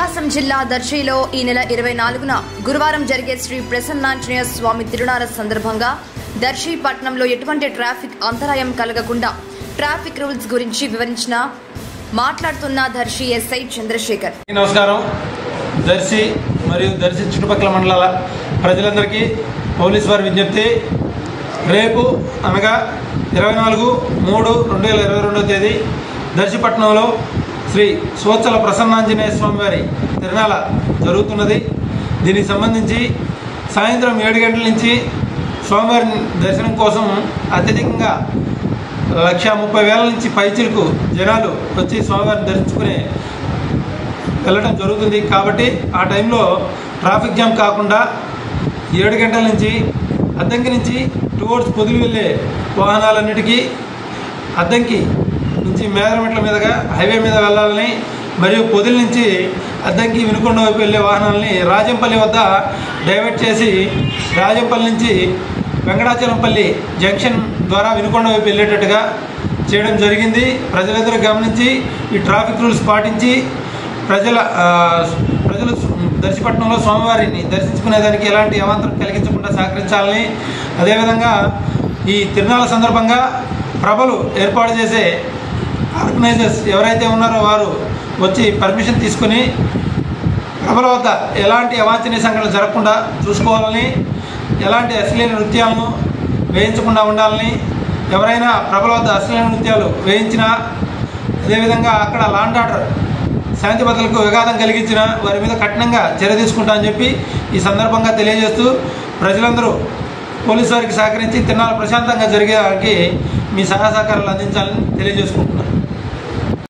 ప్రకాశం జిల్లా దర్శిలో ఈ నెల 24న గురువారం జరిగే శ్రీ ప్రసన్నాంజనేయ స్వామి తిరునాళ్ల సందర్భంగా దర్శి పట్టణంలో ఎటువంటి ట్రాఫిక్ అంతరాయం కలగకుండా ట్రాఫిక్ రూల్స్ గురించి వివరించిన మాట్లాడుతున్న దర్శి ఎస్ఐ చంద్రశేఖర్. నమస్కారం. దర్శి మరియు దర్శి చుట్టుపక్కల మండలాల ప్రజలందరికీ పోలీసు వారి విజ్ఞప్తి. రేపు అనగా 24/3/2022 తేదీ దర్శిపట్నంలో శ్రీ సోత్సల ప్రసన్నాంజనేయ స్వామి వారి తిరునాళ జరుగుతున్నది. దీనికి సంబంధించి సాయంత్రం 7 గంటల నుంచి స్వామివారి దర్శనం కోసం అత్యధికంగా 130,000 నుంచి పైచిలకు జనాలు వచ్చి స్వామివారిని దర్శించుకుని వెళ్ళడం జరుగుతుంది. కాబట్టి ఆ టైంలో ట్రాఫిక్ జామ్ కాకుండా 7 గంటల నుంచి అద్దంకి నుంచి టువర్డ్స్ పొదిలి వెళ్ళే వాహనాలన్నిటికీ అద్దంకి నుంచి మేదరమెట్ల మీదుగా హైవే మీద వెళ్ళాలని, మరియు పొదిలి నుంచి అద్దంకి వినుకొండ వైపు వెళ్ళే వాహనాలని రాజంపల్లి వద్ద డైవర్ట్ చేసి రాజంపల్లి నుంచి వెంకటాచలంపల్లి జంక్షన్ ద్వారా వినుకొండ వైపు వెళ్ళేటట్టుగా చేయడం జరిగింది. ప్రజలందరూ గమనించి ఈ ట్రాఫిక్ రూల్స్ పాటించి ప్రజలు దర్శిపట్నంలో స్వామివారిని దర్శించుకునేదానికి ఎలాంటి అవాంతరం కలిగించకుండా సహకరించాలని, అదేవిధంగా ఈ తిరునాళ్ళ సందర్భంగా ప్రభలు ఏర్పాటు చేసే ఆర్గనైజర్స్ ఎవరైతే ఉన్నారో వారు వచ్చి పర్మిషన్ తీసుకుని ప్రభల వద్ద ఎలాంటి అవాంఛనీయ సంఘటనలు జరగకుండా చూసుకోవాలని, ఎలాంటి అశ్లీల నృత్యాలను వేయించకుండా ఉండాలని, ఎవరైనా ప్రభల వద్ద అశ్లీల నృత్యాలు వేయించినా, అదేవిధంగా అక్కడ లాండ్ ఆర్డర్ శాంతి భద్రతలకు విఘాతం కలిగించిన వారి మీద కఠినంగా చర్య తీసుకుంటామని చెప్పి ఈ సందర్భంగా తెలియజేస్తూ ప్రజలందరూ పోలీసు వారికి సహకరించి తిరునాళ్ళ ప్రశాంతంగా జరిగేదానికి మీ సహాయ సహకారాలు అందించాలని తెలియజేసుకుంటున్నారు.